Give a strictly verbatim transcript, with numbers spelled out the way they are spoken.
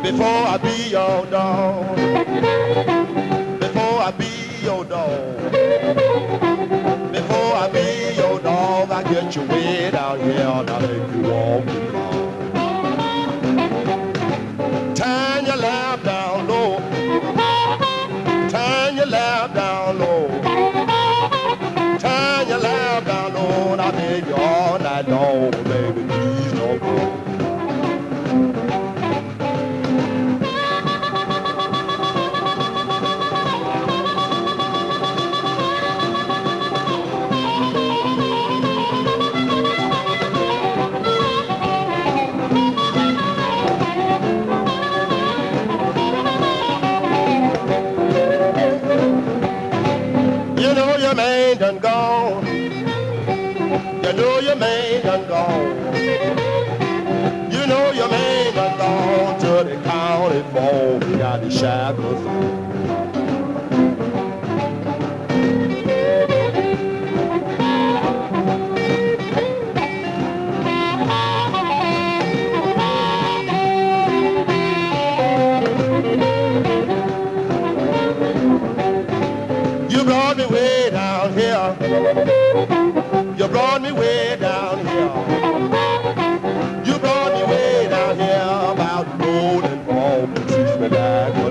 Before I be your dog, before I be your dog, before I be your dog, I get you way down here and I make you walk along. Turn your lamp down low, turn your lamp down low, turn your lamp down low, and I beg you all night long, baby, please don't go. You know your man done gone. You know your man done gone. You know your man done gone to the county phone. He got the shackles on. You brought me way down here. You brought me way down here. You brought me way down here about rolling ball. Treat me like a